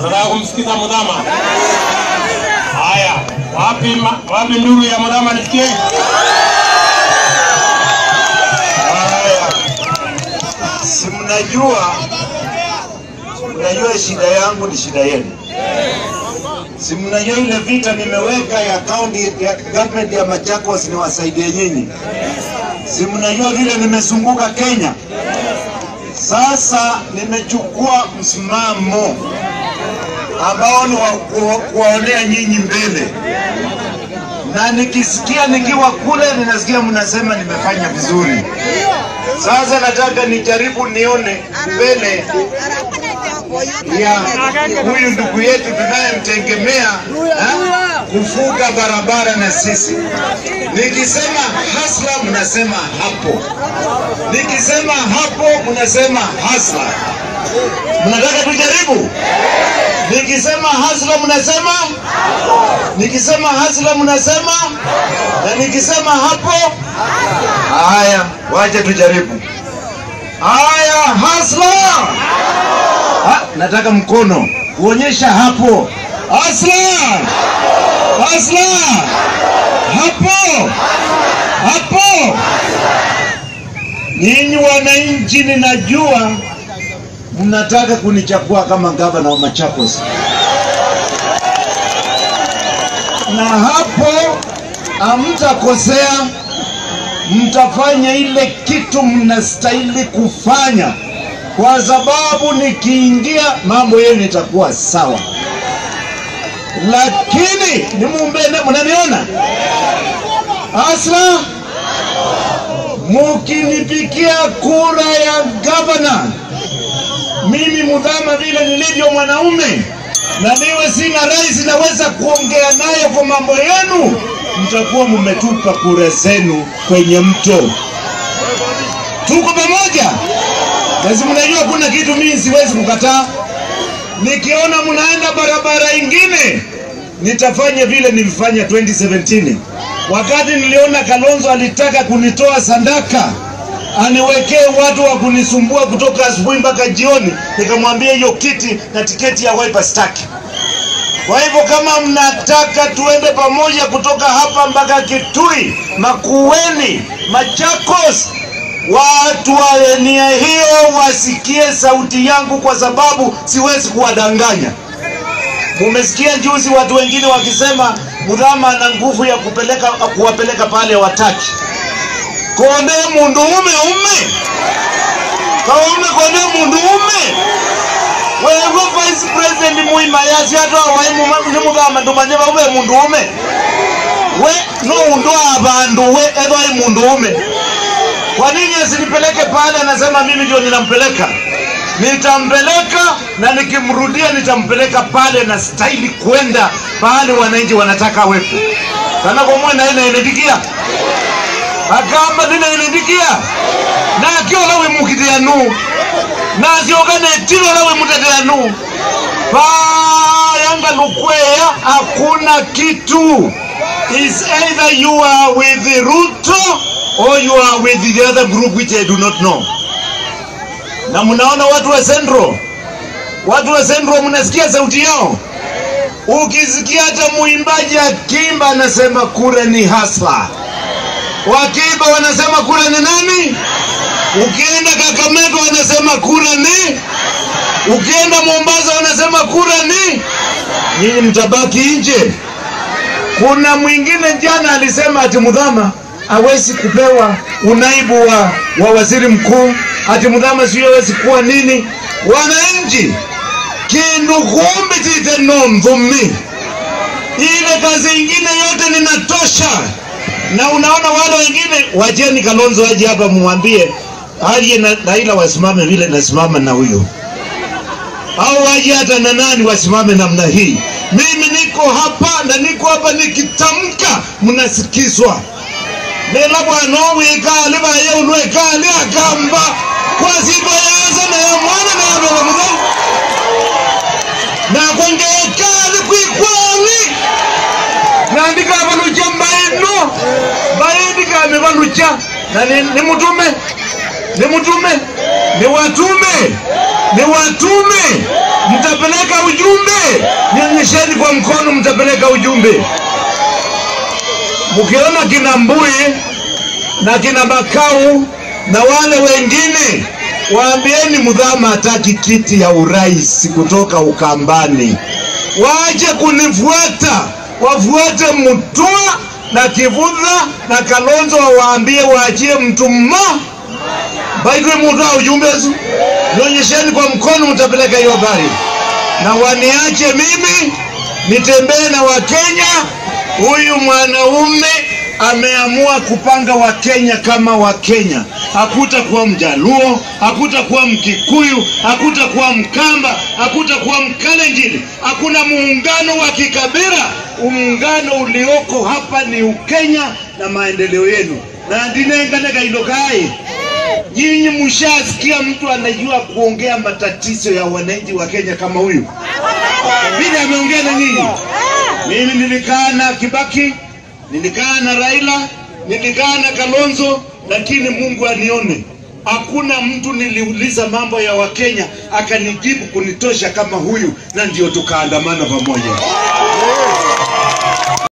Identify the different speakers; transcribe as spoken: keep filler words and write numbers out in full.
Speaker 1: Unataka kumsikiza Mudhama? Haya, wapi wapi nduru ya Mudhama nisikie? Haya.
Speaker 2: Si mnajua mnajua shida yangu ni shida yenu. Si mnajua ile vita nimeweka ya county ya government ya Machakos ni wasaidie nyinyi. Si mnajua vile nimezunguka Kenya. Sasa nimechukua msimamo ambao ni kuwaonea nyinyi mbele. Na nikisikia nikiwa kule ninasikia mnasema nimefanya vizuri. Sasa nataka nijaribu nione mbele ya huyu ndugu yetu tunayemtegemea kufuga barabara na sisi. Nikisema hasla mnasema hapo. Nikisema hapo mnasema hasla. Mnataka tujaribu? Nikisema hasla mnasema hapo. Nikisema hasla mnasema na nikisema hapo. Haya, wacha tujaribu. Haya, hasla. Ha, nataka mkono kuonyesha hapo. Hasla. Hasla. Hapo. Hapo. Ninyi wananchi ninajua mnataka kunichagua kama gavana wa Machakos. Na hapo hamtakosea, mtafanya ile kitu mnastahili kufanya, kwa sababu nikiingia mambo yenu itakuwa sawa. Lakini ni mumbene, mnaniona? Asla, mukinipikia kura ya gavana, mimi Mudhama vile nilivyo mwanaume na niwe sina rais naweza kuongea naye kwa mambo yenu, mtakuwa mmetupa kura zenu kwenye mto. Tuko pamoja? Lazima mnajua kuna kitu mimi siwezi kukataa. Nikiona mnaenda barabara ingine nitafanya vile nilifanya twenty seventeen. Wakati niliona Kalonzo alitaka kunitoa Sandaka aniwekee watu wa kunisumbua kutoka asubuhi mpaka jioni, nikamwambia hiyo kiti na tiketi ya Wiper staki. Kwa hivyo kama mnataka tuende pamoja kutoka hapa mpaka Kitui, Makueni, Machakos, watu wa nia hiyo wasikie sauti yangu, kwa sababu siwezi kuwadanganya. Mumesikia juzi watu wengine wakisema Mudhama ana nguvu ya kupeleka kuwapeleka pale wataki. Konde mundu ume ume. Kaume konde mundu ume. Wewe vice president muima yasi hata waimu ni Mudhama ndumanye bawe mundu ume. We no ndo abandu we edo mundu ume. Kwa nini asinipeleke pale? Anasema mimi ndio ninampeleka. Nitampeleka na nikimrudia nitampeleka pale na staili kwenda pale wananchi wanataka wepo. Sana kwa mwana ina inedikia. Akamba nina inedikia. Na akio lawe mukitia nu. Na asiogane tilo lawe mutatia nu. Pa yanga lukwea hakuna kitu. Is either you are with the Ruto or you are with the other group which I do not know. Na mnaona watu wa Central, watu wa Central mnasikia sauti yao. Ukisikia hata muimbaji akimba anasema kura ni hasla. Wakiimba wanasema kura ni nani? Ukienda Kakamega wanasema kura ni, ukienda Mombasa wanasema kura ni. Nyinyi mtabaki nje. Kuna mwingine jana alisema ati Mudhama hawezi kupewa unaibu wa, wa waziri mkuu, ati Mudhama sio hawezi kuwa nini. Wananchi kindu kumbi tite nomvumi, ile kazi ingine yote ninatosha. Na unaona wale wengine wajeni Kalonzo aje hapa muambie aje na Raila wasimame vile nasimama na huyo, au waje hata na nani wasimame namna hii. Mimi niko hapa na niko hapa nikitamka mnasikizwa. Nela bwana wika liba yeye unweka ali akamba kwa siku yaanza na ya mwana na ya baba na kongeka alikwani na ndika banucha mbaino baindika mebanucha na ni, ni mtume ni mtume ni watume ni watume mtapeleka ujumbe kwa mkono mtapeleka ujumbe. Mkiona kina Mbui na kina Makau na wale wengine, waambieni Muthama hataki kiti ya urais kutoka Ukambani. Waache kunifuata, wafuate Mutua na Kivutha na Kalonzo, waambie waachie mtu mmoja. Baidwe Mutua ujumbe zu. Nionyesheni kwa mkono mtapeleka hiyo habari. Na waniache mimi nitembee na Wakenya. Huyu mwanaume ameamua kupanga Wakenya kama Wakenya. Hakutakuwa Mjaluo, hakutakuwa Mkikuyu, hakutakuwa Mkamba, hakutakuwa Mkalenjin. Hakuna muungano wa kikabila. Muungano ulioko hapa ni Ukenya na maendeleo yenu. Na ndinengane kaidokai. Nyinyi mshasikia mtu anajua kuongea matatizo ya wananchi wa Kenya kama huyu? Vile ameongea na nyinyi. Mimi nilikaa na Kibaki, nilikaa na Raila, nilikaa na Kalonzo, lakini Mungu anione. Hakuna mtu niliuliza mambo ya Wakenya akanijibu kunitosha kama huyu, na ndio tukaandamana pamoja.